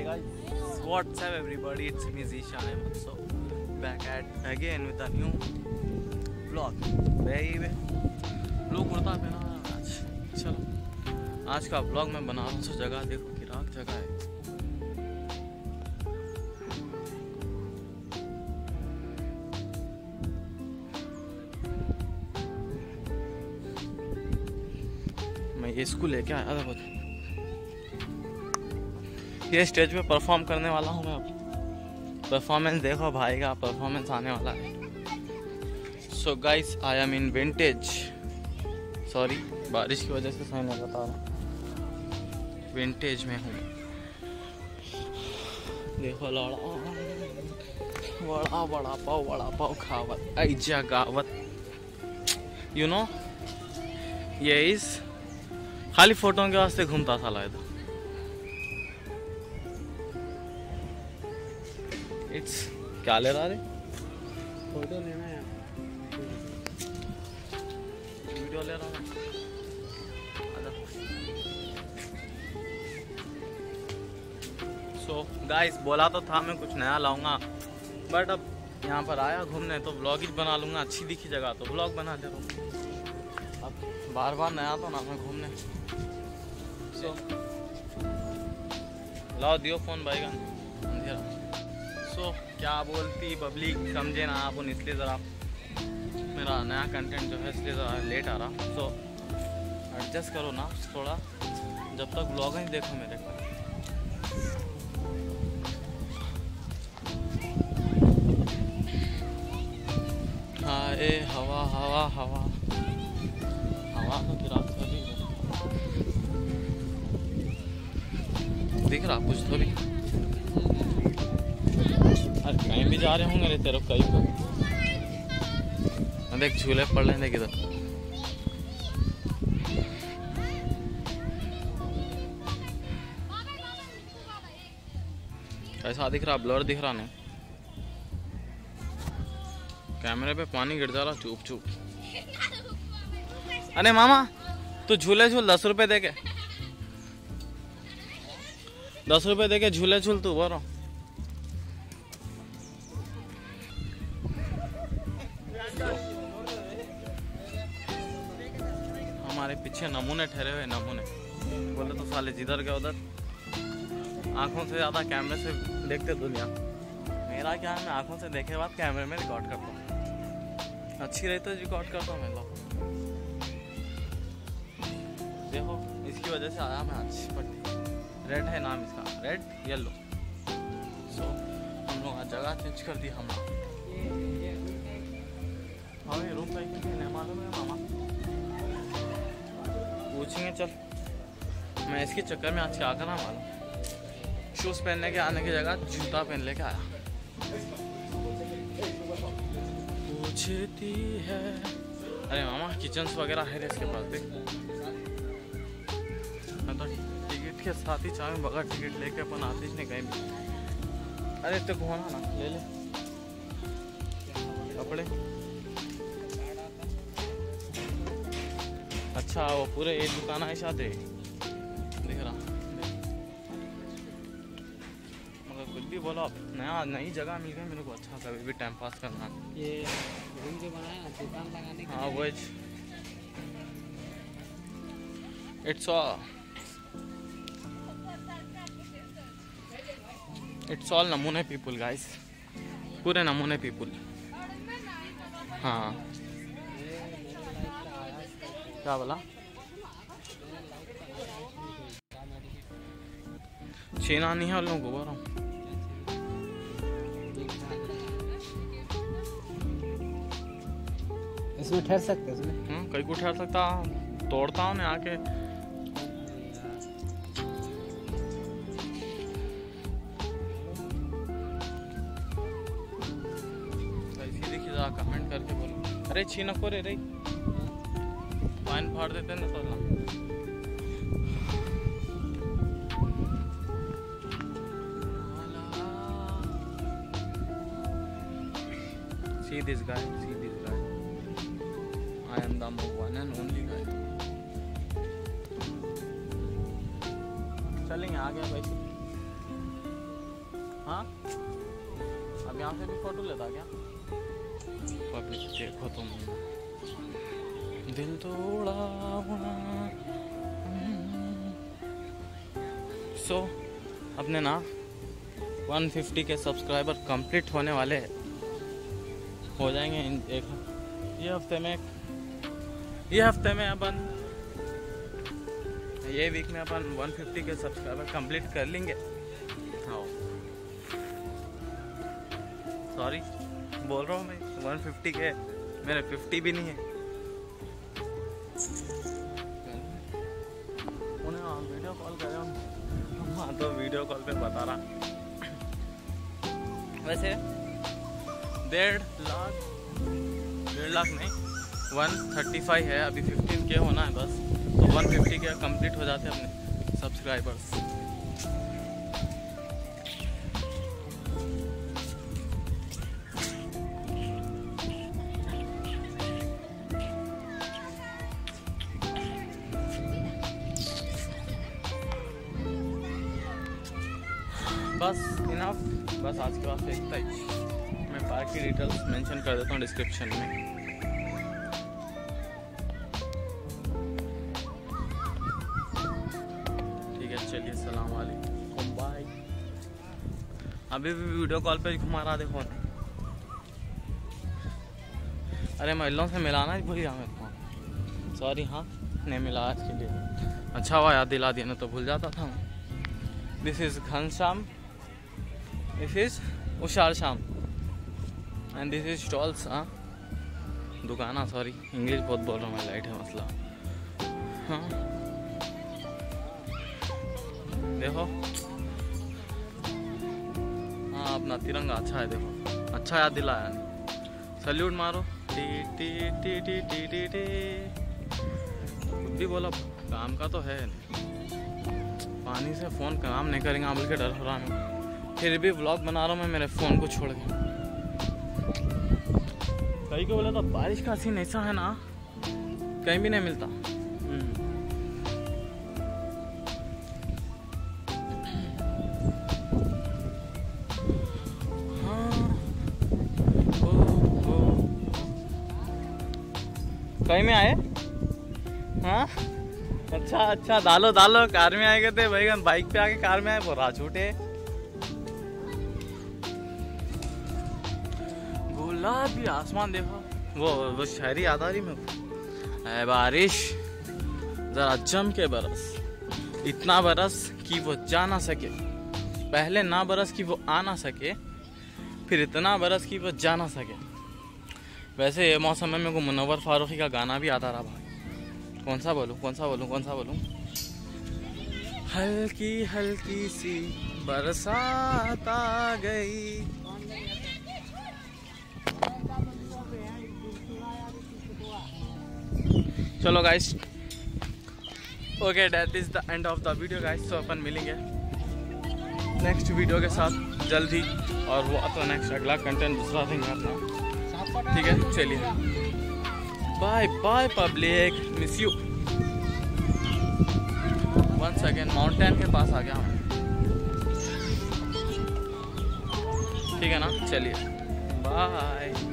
guys, what's up everybody, it's me Zishan Ahmed. So back at again with a new vlog. baby लोग कुर्ता पहना आज। चलो आज का vlog मैं बना रहा हूँ। सो जगह देखो, किराक जगह है। मैं ये स्कूल लेके आया था खुद। ये स्टेज पे परफॉर्म करने वाला हूँ मैं अब। परफॉर्मेंस देखो भाई का, परफॉर्मेंस आने वाला है। So guys I am in vintage. Sorry बारिश की वजह से सही नहीं बता रहा। विंटेज में हूँ। देखो वड़ा पाव खावत ऐजा गावत। यू नो ये इस खाली फोटो के वास्ते घूमता था लायदा। इट्स क्या ले रहा रे? फोटो लेना है, वीडियो ले रहा हूँ। सो गाइस बोला तो था मैं कुछ नया लाऊंगा, बट अब यहाँ पर आया घूमने तो व्लॉग ही बना लूँगा। अच्छी दिखी जगह तो व्लॉग बना दे रहा हूँ। अब बार बार नया तो ना मैं घूमने। सो लाओ दियो फोन भाई का अंधेरा। सो क्या बोलती पब्लिक समझे ना आप, इसलिए ज़रा मेरा नया कंटेंट जो है इसलिए ज़रा लेट आ रहा। सो एडजस्ट करो ना थोड़ा, जब तक व्लॉग ही देखो मेरे को। हाय हवा हवा हवा हवा तो गिरा दिख रहा कुछ तो भी। अरे कहीं भी जा रहे होंगे रे तेरे कहीं पर। देख झूले पड़ रहे हैं किधर। ऐसा दिख रहा, ब्लर दिख रहा नहीं। कैमरे पे पानी गिर जा रहा चुप चुप। अरे मामा तू झूले झूल 10 रुपए दे के, 10 रुपए दे के झूले झूल तू बोलो। हमारे पीछे नमूने ठहरे हुए, नमूने बोले तो साले जिधर के उधर। आंखों से ज्यादा कैमरे से देखते दुनिया। मेरा क्या है, मैं आंखों से देखे बाद कैमरे में रिकॉर्ड करता हूँ। अच्छी रही तो रिकॉर्ड करता हूँ मैं लोग। देखो इसकी वजह से आया मैं आज पट्टी। रेड है नाम इसका, रेड येलो। सो हम लोग आज जगह चेंज कर दी हम लोग। हाँ रूम का नहीं मालूम है मामा, पूछेंगे। चल मैं इसके चक्कर में आज क्या करा मालूम, शूज़ पहनने के आने की जगह जूता पहन लेके आया। पूछती है अरे मामा किचन्स वगैरह है इसके पास देख। मैं तो टिकट के साथ ही चाहे बगैर टिकट लेके अपन आते ही नहीं कहीं भी। अरे तो घुमाना ना, ले ले कपड़े। अच्छा वो पूरे एक दुकान है साथ दिख रहा। मगर कुछ भी बोलो, नया नई जगह मिल गई मेरे को। अच्छा कभी भी टाइम पास करना। ये रूम जो बनाया दुकान लगाने के। हाँ वो इट्स ऑल नमूने पीपुल गाइस, पूरे नमूने पीपुल। हाँ क्या बोला? छीना नहीं है उन लोगों को बोल रहा हूँ। इसमें ठहर सकते इसमें। कहीं को ठहर सकता, तोड़ता हूँ ना आके। ऐसी देखिए जरा कमेंट करके बोलो। अरे छीना को रे फाइन फाड़ देते ना तो। See this guy, see this guy. I am the one and only guy. चलेंगे आ गया वैसे। हाँ अब यहाँ से भी फोटो लेता क्या? पब्लिक देखो तुम, दिल तोड़ा हुआ। सो अपने ना 150 के सब्सक्राइबर कंप्लीट होने वाले हो जाएंगे ये हफ्ते में अपन ये वीक में अपन 150 के सब्सक्राइबर कंप्लीट कर लेंगे। हाँ सॉरी बोल रहा हूँ मैं 150 के, मेरे 50 भी नहीं है। उन्हें वीडियो कॉल कर रहा हूँ। हाँ तो वीडियो कॉल पे बता रहा। वैसे 1.5 लाख नहीं 135 है अभी, 15K होना है बस, तो 150 के कंप्लीट हो जाते हैं अपने सब्सक्राइबर्स। बस इनफ, बस आज के बाद इतना ही। मैं पार्क की डिटेल्स मेंशन कर देता हूँ डिस्क्रिप्शन में। ठीक है चलिए, सलाम वालेकुम, बाय। अभी भी वीडियो कॉल पे घुमा रहा देखो। अरे महिलाओं से मिलाना ही भूल गया मेरे को, सॉरी। हाँ नहीं मिला आज के लिए, अच्छा हुआ याद दिला दिया, ना तो भूल जाता था। This is Ghanshyam, this is उषार शाम एंड दिस इज स्टॉल्स। हाँ दुकाना, सॉरी इंग्लिश बहुत बोल रहा हूँ मैं, लाइट है मसला। हाँ देखो, हाँ अपना तिरंगा अच्छा है, देखो अच्छा याद दिलाया। सल्यूट मारो, T T T T T T T. खुद भी बोला काम का तो है, पानी से फ़ोन काम नहीं करेंगे बोल के डर हो रहा है। फिर भी व्लॉग बना रहा हूँ मैं मेरे फ़ोन को छोड़ के। कहीं को बोला तो बारिश का सीन ऐसा है ना, कहीं भी नहीं मिलता। कहीं में आए? हाँ अच्छा डालो कार में आए गए थे भाई, बाइक पे आके कार में आए, वो राह छूटे। गुलाबी आसमान देखो, वो शहरी याद आ रही मेरे को। बारिश जरा जम के बरस, इतना बरस कि वो जा ना सके, पहले ना बरस कि वो आ ना सके, फिर इतना बरस कि वो जा ना सके। वैसे ये मौसम में मेरे को मुनव्वर फारूकी का गाना भी आता रहा भाई। कौन सा बोलूं? हल्की हल्की सी बरसात आ गई। चलो guys, okay that is the end of the video guys. तो अपन मिलेंगे नेक्स्ट वीडियो के साथ जल्दी, और वो तो नेक्स्ट अगला कंटेंट दूसरा देंगे अपना। ठीक है चलिए, bye bye public, miss you. Once again mountain के पास आ गया हूँ, ठीक है ना, चलिए बाय।